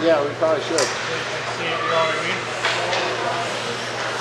Yeah, we probably should. So you can see it, you know what I mean?